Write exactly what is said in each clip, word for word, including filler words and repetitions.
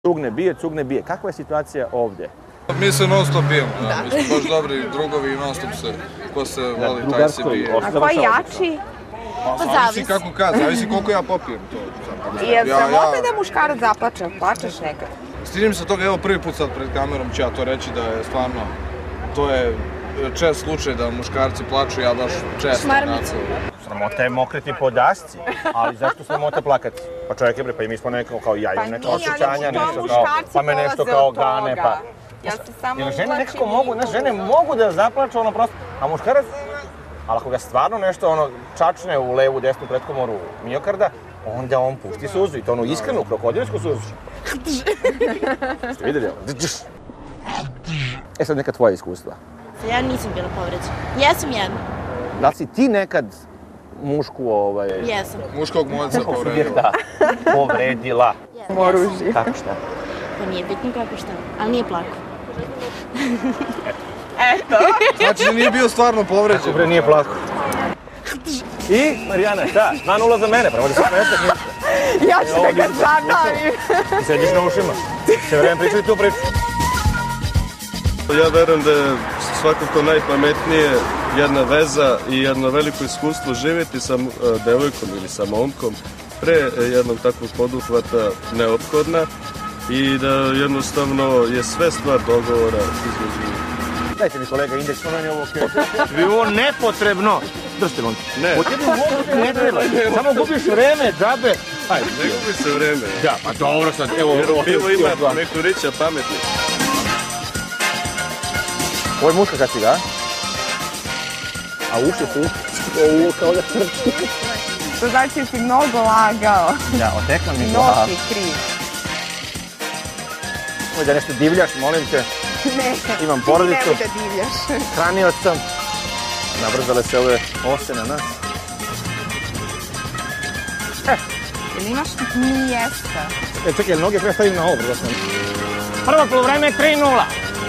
Cugne bije, cugne bije. Kakva je situacija ovdje? Mi se non stop bijemo, mi smo baš dobri drugovi i non stop se, ko se voli, taj se bije. A ko je jači? Pa zavisi kako kaže, zavisi koliko ja popijem to. Jel sramota da muškarac zaplače, plačeš nekad? Stidim se toga, evo prvi put sad pred kamerom ću ja to reći da je stvarno, to je čest slučaj da muškarci plaču, ja baš često. Šmarmicu. Sramota je mokriti po dasci, ali zašto sramota plakati? Pa čovjek je bre, pa i mi smo nekako kao ja imam neka osjećanja, nešto kao, pa me nešto kao gane, pa... Jer žene nekako mogu, ne, žene mogu da zaplaču ono prosto, a muškarac, ali ako ga stvarno nešto ono čačne u levu, desnu pretkomoru miokarda, onda on pusti suzu i to onu iskrenu krokodilsku suzu. Ste vidjeli ovo? E sad neka tvoja iskustva. Ja nisam bila povređena. Jesam jedna. Da li si ti nekad mušku ovaj... Jesam. Muškog moca povredila. Povredila. Oružje. Kako šta? Pa nije bitno kako šta, ali nije plako. Eto. Znači da nije bio stvarno povređen. Kako bre nije plako. I, Marijana, šta? dva nula za mene, prema da se smetaš ništa. Ja ću te kad zadavim. Ti sediš na ušima. Sve vreme pričali tu priču. Ja verujem da je svakako najpametnije jedna veza i jedno veliko iskustvo živjeti sa devojkom ili sa momkom pre jednog takvog poduhvata neophodna i da jednostavno je sve stvar dogovora između njih. Dajte mi kolega indeks, ono je ovo okej. Vi ovo nepotrebno. Držite vam. Ne. Po tebi uopšte ne treba. Samo gubiš vreme, džabe. Ajde. Ne gubi se vreme. Ja, pa dobro sad, evo. Jer ovo pivo ima neku rića pametni. Ovo je muška kaciga, a? A uši su ovo kao da trči. To znači si mnogo lagao. Ja, otekla mi glava. Nosi kriv. Ovo da nešto divljaš, molim te. Ne, imam porodicu. Nemoj da divljaš. Hranio sam. Nabrzale se ove ose na nas. Ili imaš mjesta? E, čekaj, noge treba stavim na ovo, brzo sam. Prvo polovreme je tri nula.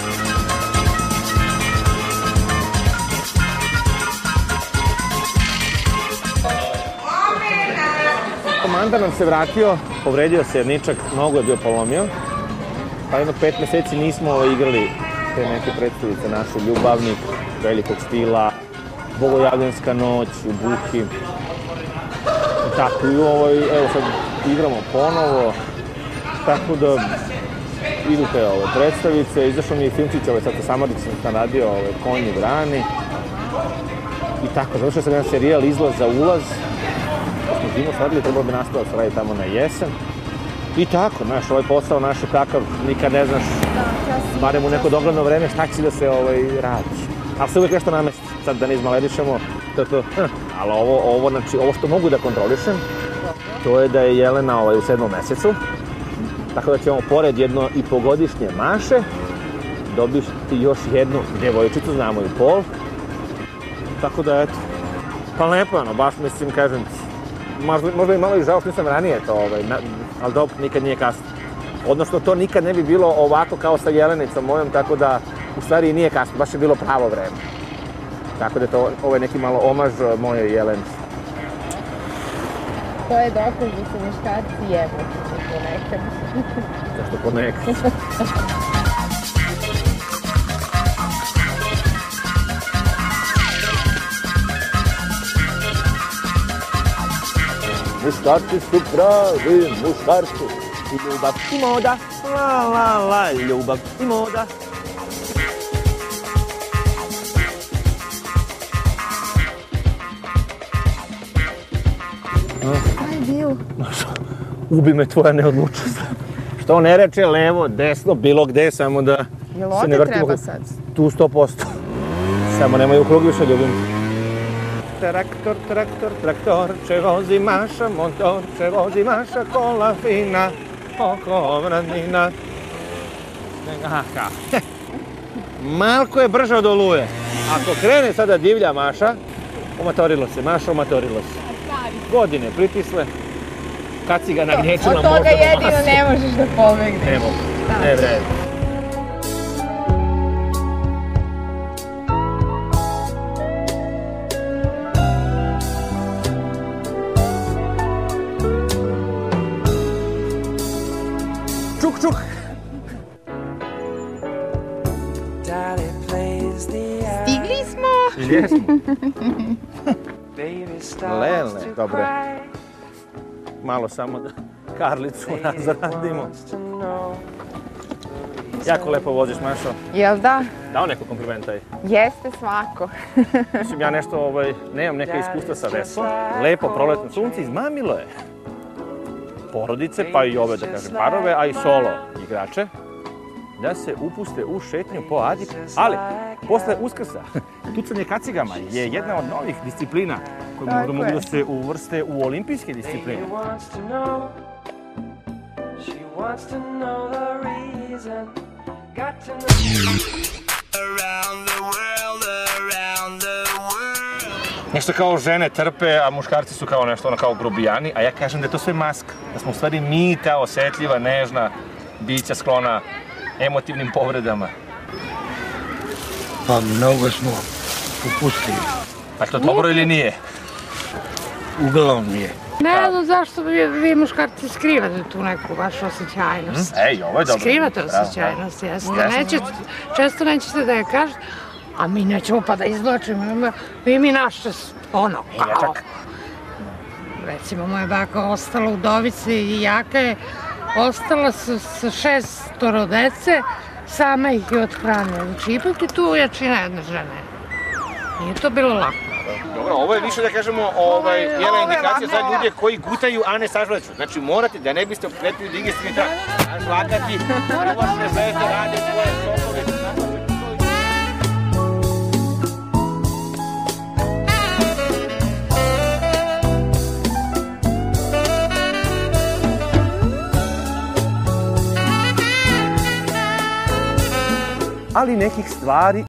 Komandar nam se vratio, povredio se Jerničak, nogu je bio polomio. Pa jedno pet mjeseci nismo igrali te neke predstavice naše, Ljubavnik, Velikog stila, Bogojavljanska noć, u Buhi. I tako i ovaj, evo sad igramo ponovo, tako da idu te ove predstavice. Izašao mi je filmčić, ovaj sad sa Samadić sam radio, ovaj, Konji vrani. I tako, završio sam jedan serijal Izlaz za ulaz. Smo zimu sradili, trebalo bi nastaviti se raditi tamo na jesen. I tako, znaš, ovaj posao naš je takav, nikad ne znaš, barem u neko dogledno vreme, šta će da se ovaj, radi. Ali se uvijek nešto namesti, sad da ne izmaledišemo, to to, ali ovo, ovo, znači, ovo što mogu da kontrolišem, to je da je Jelena ovaj, u sedmom mjesecu, tako da ćemo pored jedno i pogodišnje Maše, dobiti još jednu djevojčicu, znamo i pol, tako da, eto, pa lepo, ono, baš mislim, kažem, možda, možda i malo i žao što nisam ranije to, ovaj, na, ali dobro, nikad nije kasno. Odnosno, to nikad ne bi bilo ovako kao sa Jelenicom mojom, tako da, u stvari i nije kasno, baš je bilo pravo vreme. Tako da to, ovo je neki malo omaž mojoj Jelenici. To je dokaz da se muškarci jebu ponekad. Zašto ponekad? Muškarci su pravi, muškarci. I ljubav i moda, la la la, ljubav i moda. Kaj je bio? Ubi me tvoja neodlučnost. Što ne reče levo, desno, bilo gde, samo da se ne vrtimo. Jel ovdje treba sad? Tu sto posto. Samo nemoj u krug više, ljubim. Traktor, traktor, traktor, če vozi Maša, motor, če vozi Maša, kola fina, oko vranina. Aha, malko je brže od oluje. Ako krene sada divlja Maša, omatorilo se, Maša omatorilo se. Godine pritisle, kad si ga nagnječila možda... Od toga jedino ne možeš da pobegneš. Ne mogu, ne vredi. Čuk, čuk. pjesmu. Lele, dobre. Malo samo da Karlicu razradimo. Jako lepo voziš, Mašo. Jel da? Dao neko komplimentaj? Jeste svako. Mislim, ja nešto, ovaj, nemam neka iskustva sa veslom. Lepo proletno sunce izmamilo je porodice, pa i ove, da kažem, parove, a i solo igrače, da se upuste u šetnju po Adi, ali posle Uskrsa, tucanje kacigama je jedna od novih disciplina koje možda mogu da se uvrste u olimpijske discipline. Nešto kao žene trpe, a muškarci su kao nešto ono kao grubijani, a ja kažem da je to sve maska. Da smo u stvari mi ta osetljiva, nežna bića sklona emotivnim povredama. Pa mnogo smo upustili. A to dobro ili nije? Uglavnom nije. Ne znam zašto vi, vi muškarci skrivate tu neku vašu osjećajnost. Ej, ovo je dobro. Skrivate osjećajnost, jeste. Nećete, često nećete da je kažete, a mi nećemo pa da izvlačimo. Vi mi našte, ono, kao. Recimo, moja baka ostala u Dovici i jaka je ostala sa šestoro dece, sama ih je othranila. Znači, ipak je tu jačina jedne žene. Nije to bilo lako. Dobro, ovo je više da kažemo jedna indikacija za ljude koji gutaju, a ne sažvaću. Znači morate da ne biste opkretili digestivni trakt. Žvakati, uvašne zvezde, rade svoje sokove. Ali nekih stvari